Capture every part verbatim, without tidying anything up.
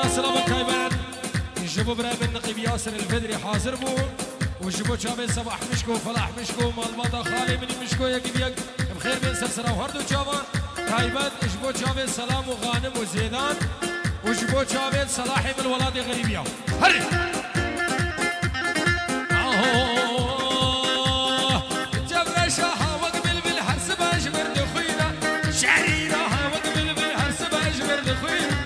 سلام كايبان جبو برابن نقيب ياسر الفدري حاضر بو وجبو شابين صباح مشكو فلاح مشكو مالباطا خالي مني مشكو يك بيك بخير بين سلسلة وهردو شابان كايبان جبو شابين سلام وغانم وزيدان وجبو شابين صلاحي من ولادي غريبيا هري جبل شاها وقبل بالحرس باجبر دخينا شعرينا وقبل بالحرس باجبر دخينا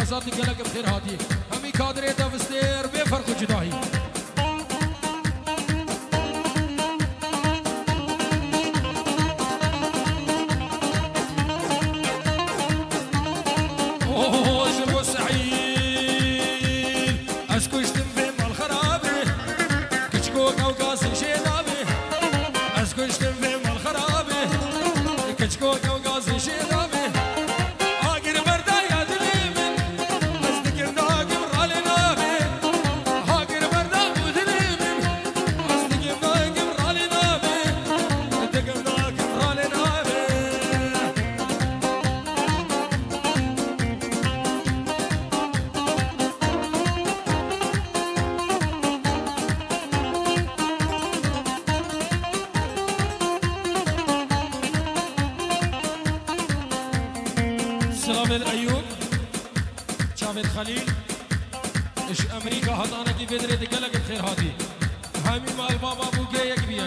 رزات قالك بخير هاتي همي كادري تفستير بفرق جداهي اوه جبو سعيد اسكشتم في مال خرابي كشكو قوقاس شيدابي اسكشتم في مال خرابي كشكو قوقاس شيدابي ايوب شافت خليل ايش امريكا هضانا كيف بدري تقلق بخير هادي هامي مال بابا ابو جايك بيك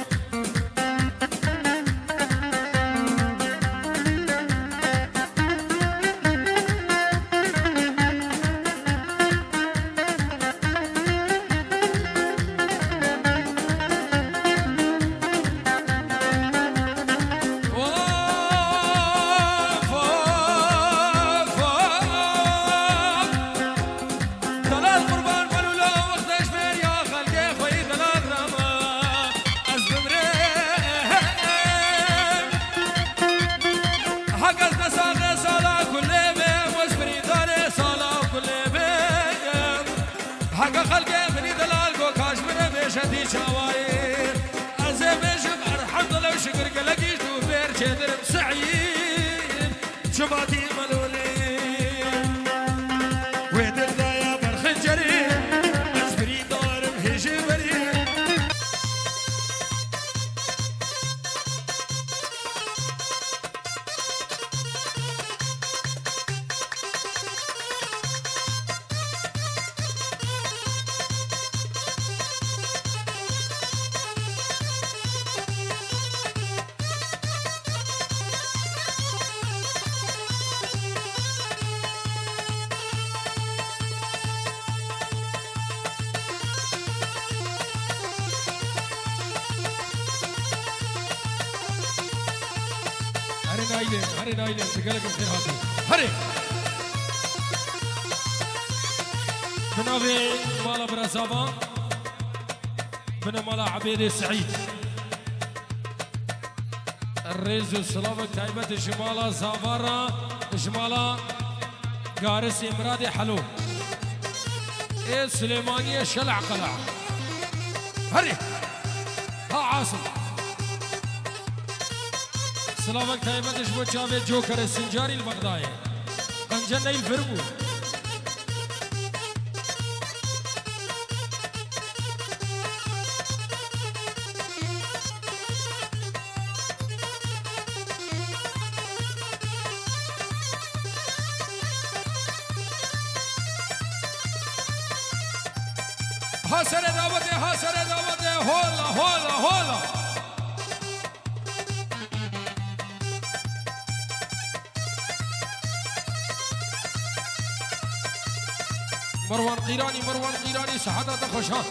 حق خلقي مني دلال قو كاشمر بيشتي شواير أزمش برحمد لو شكر قلقيش دوبير شدر بسعيد شباتي ملولين ويدر دايا برخنجري أزبري دار بهيجي بري هري نايلين هري نايلين تقلق بخير هاتي هري بنابي مالا برزابا بنا مالا عبيد سعيد الريز السلافك تايبة شمالا زافارا شمالا قارس امرادي حلو ايه سليمانية شلع قلع هري ها عاصم سلافك تايبة شبو شافي جوكر السنجاري البغداي قنجنة الفرمو ها سر دعوته ها سر دعوته هولا هولا هولا مروان قيراني مروان قيراني سعادة خوشها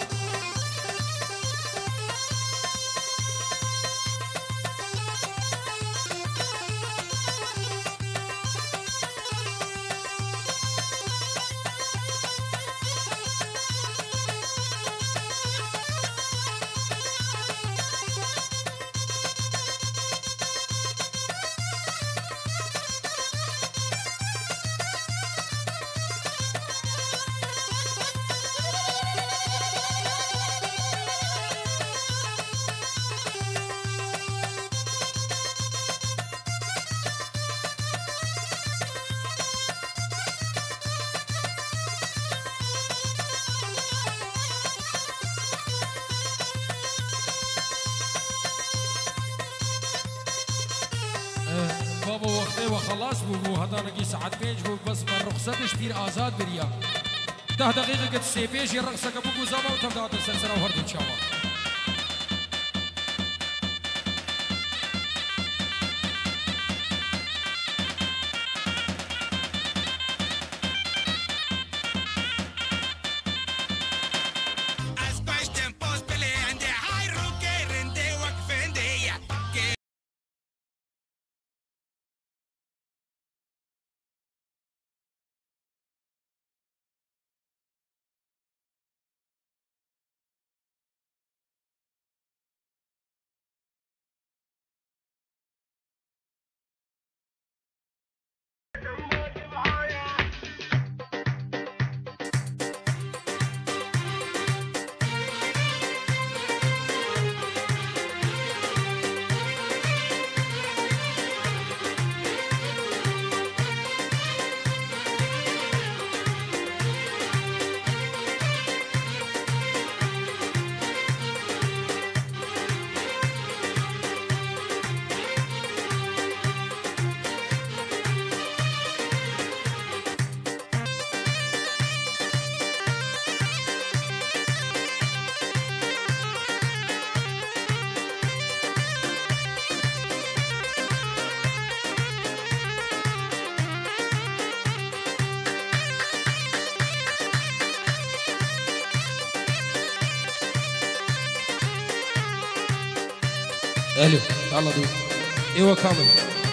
بابا وقته وخلاص بو هذا نجي ساعات بيج بو بس من رخصتش بير آزاد بريا ده دقيقة قد سيبيش يرقصك بو زمان وتبدأ السلسلة وهرد إن شاء الله الو يلا دو ايوه كامل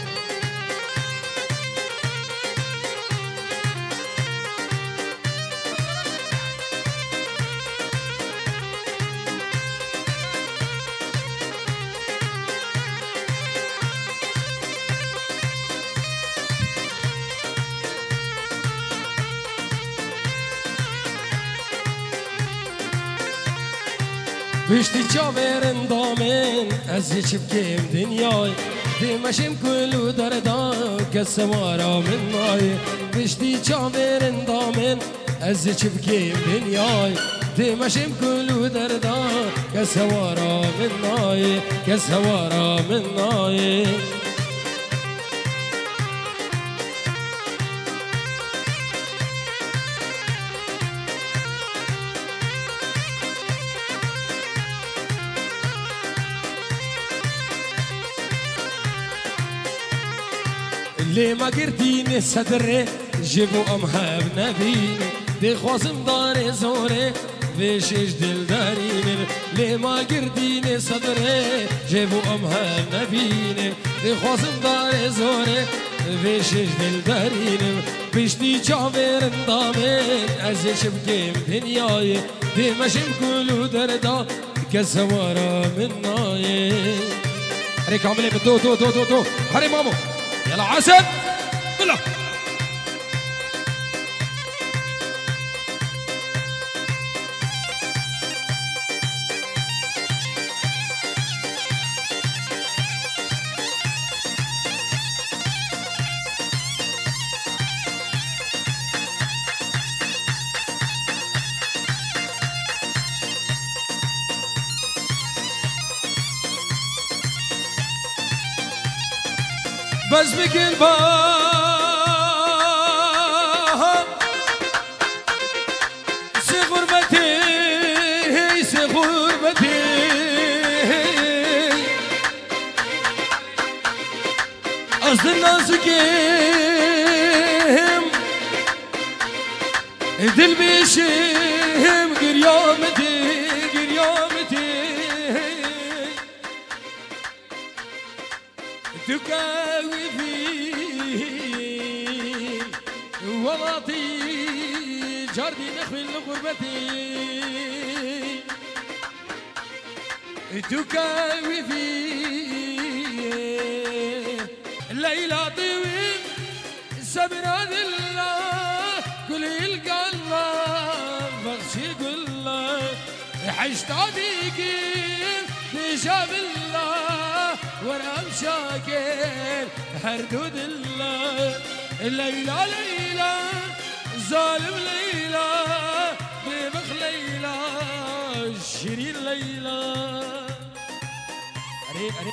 بشتی چاورن دامن از یه چیب کم دنیای دیمشم کلو دردا که سوارا من نای بشتی چاورن دامن از یه چیب کم دنیای دیمشم کلو دردا که سوارا من نای که سوارا من نای لي ما قرديني صدري جيبو أمهاب نبيني دي خوازم داري زوري فيشيش دل داريني لي ما قرديني صدري جيبو أمهاب نبيني دي خوازم داري زوري فيشيش دل داريني بيشتي جاوير اندامين أزيش بكيم دنياي دي مشم كلو دردا كسوارا من ناي هري كاملين دو دو دو دو دو هري مامو يلا عسل بلا بس بكل باه سي غربتي سي غربتي أصل الناس كيم دل بيشم قريامتي قريامتي تكاوي في ولاطي جاردي نخوي لغربتي تكاوي في ليلى طويل سبر الله كل يلقى الله بغشي الله حشت عبيكي بجاب الله ورا مشاكل هردود الله ليلى ليلى ظالم ليلى ببخ ليلى شيرين ليلى أري أري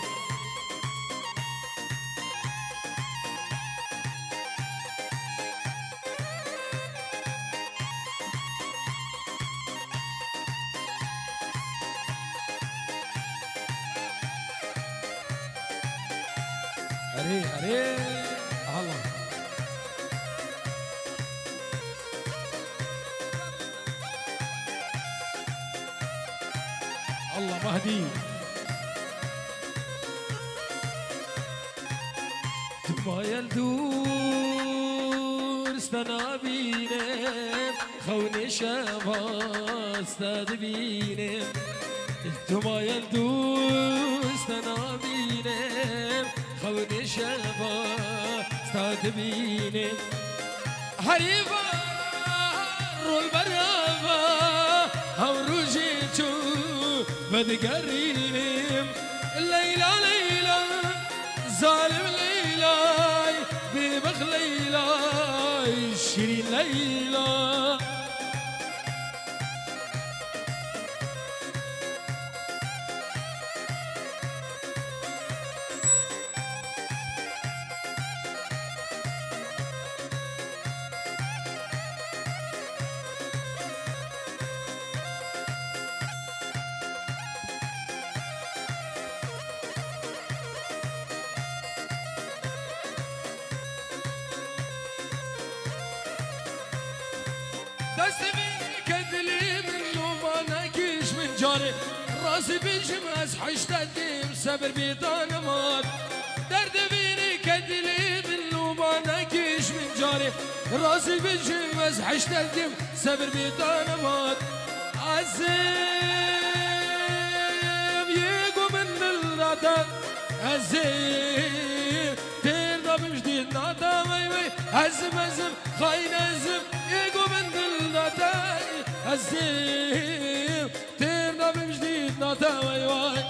أري أري الله الله مهدي ما يلدور استنابينم خوني شبا استدبينم ما يلدور استنابينم خوني شبا استدبينم هريفا رول برافا هاو روجيتو بدقرينم الليلة ليلة ظالم ليلى ببخ ليلى شيرين ليلى راسي بالجماس حشت الديم صبر بيطان مات درد فيني كدلي باللوبانا كيش من جاري راسي بالجماس حشت الديم صبر بيطان مات عزيب يقو من الندى عزيب ترضى بجديد نادا وي وي عزم عزم خاين عزم يقو من الندى عزيب ترضى بجديد نادا وي وي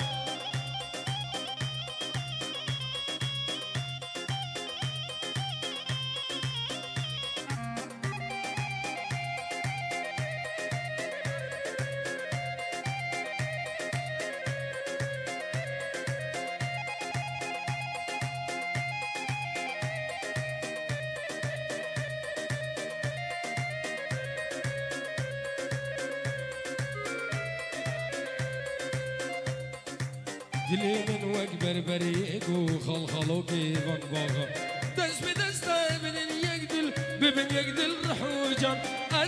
دلي من وقبر بريق وخلخلو كيفان باغا دس بدستا من يقدل ببن يقدل رحوجان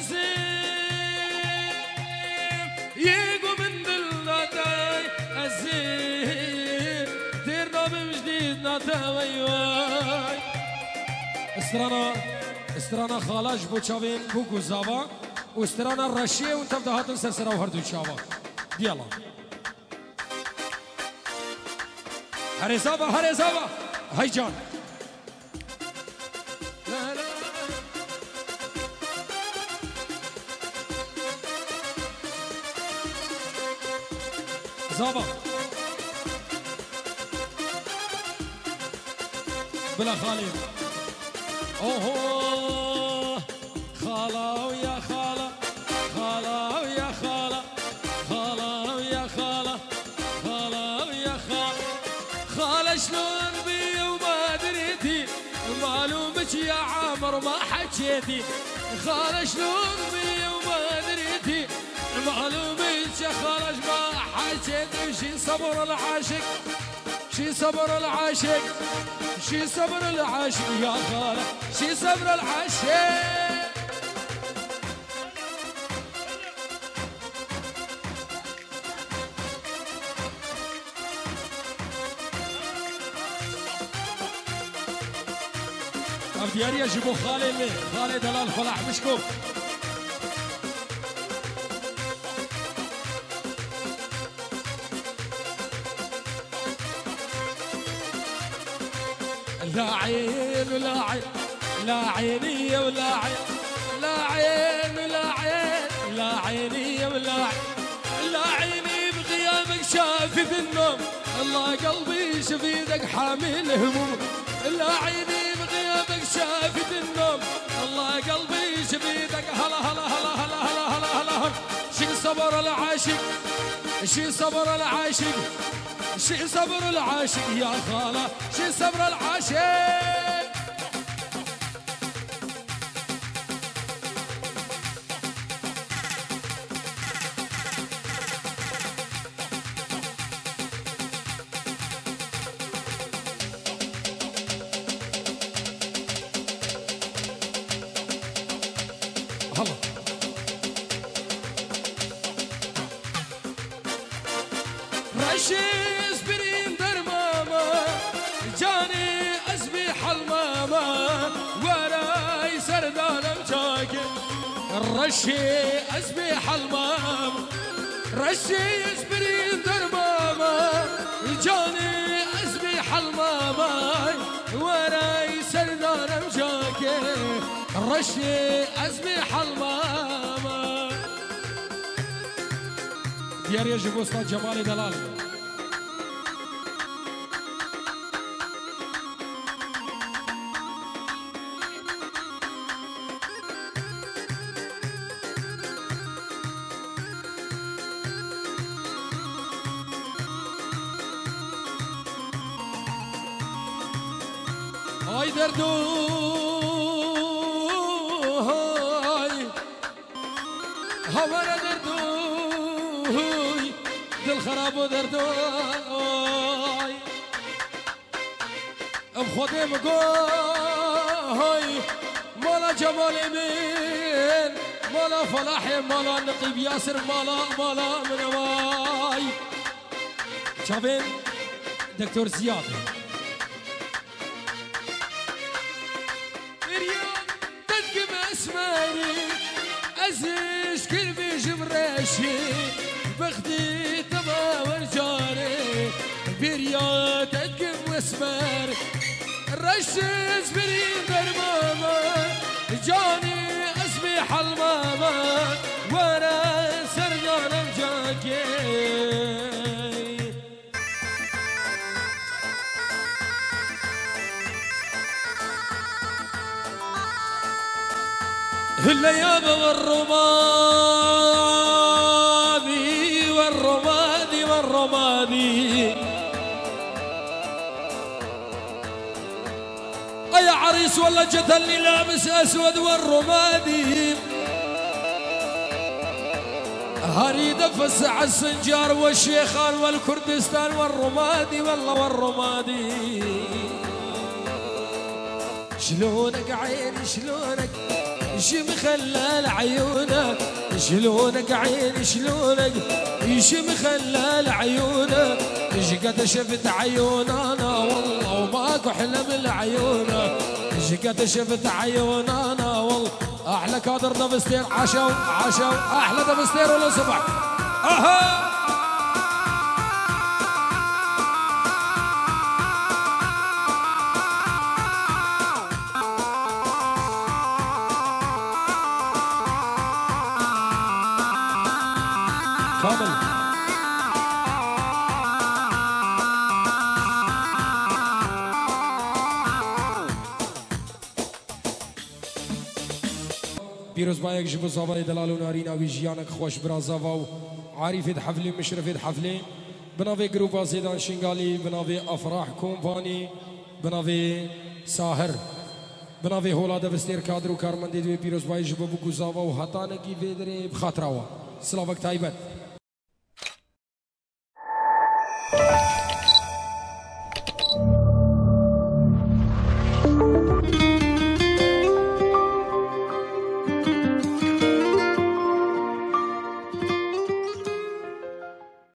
أزيم يقو من دلاتاي أزيم تيرنا بمجديد ناتاوي واي استرانا استرانا خالاش بو چاوين بو گوزاوا و استرانا رشيه و تبدا هاتن سرسرا و هردو چاوا ديالا هرزابا هرزابا هاي جان لا لا زابا بلا خالي اوه خالا ويا خالا خالا ويا خالا خالا ويا خالا خالا ويا خالا خالا شلون بي وما دريتي معلومك يا عامر ما حكيتي خالا شلون بي وما دريتي معلومك يا خالا ما حكيتي شي صبر العاشق شي صبر العاشق شي صبر العاشق يا خالا شي صبر العاشق دياري يجيبوا خالي اللي خالي دلال فلاح مشكوف لا عين ولا عين لا عيني ولا عين لا عين ولا عين لا عيني ولا عين لا عيني بغيابك شافي في النوم الله قلبي شفيدك حامل هموم لا عيني بغيابك شافت النوم الله قلبي شفيدك هلا هلا هلا هلا هلا هلا هلا شي صبر العاشق شي صبر العاشق شي صبر العاشق يا خالة شي صبر العاشق رشي اسبرين در ماما جاني اسبيح الماما وراي سردانم جاكي رشي اسبيح الماما رشي اسبرين در ماما جاني اسبيح الماما وراي سردانم جاكي رشي اسبيح الماما ديار يجب أستاذ جمال دلال هاي دردو هاي هورا دردو دل خراب و دردوي بخودي مقوي مالا جمالي من مالا فلاحي مالا نقيب ياسر مالا مالا من واي شافين دكتور زياد تدقم اسماني ازيش كل بجبراشي بخدي تبا ورجاري بريا تدقم واسمار رشز بري درماما جاني اصبح الماما وانا سرقان مجاكي الليام والرمادي والرمادي والرمادي يا عريس والله جتلني لابس اسود والرمادي هريد افسع السنجار والشيخان والكردستان والرمادي والله والرمادي شلونك عيني شلونك شم خلال عيونك شلونك عيني شلونك يشم خلال عيونك ايش قد شفت عيوننا والله وماكو احلى من عيونك ايش قد شفت عيوننا والله احلى كادر دبستير عشو عشو احلى دبستير ولا صبح اها كامل بيروز بايك جبو صابي دلالو نارينا ويجيانك خوش برازافاو عارفة حفلة مشرفة حفلة بنافي جروبا زيدان شنغالي بنافي افراح كومباني بنافي ساهر بنافي هولا دبستير كادرو كارمندي دوي بيروز بايك جبو بوكو زافاو هاتانكي فيدري بخاطراوا سلافك تايبت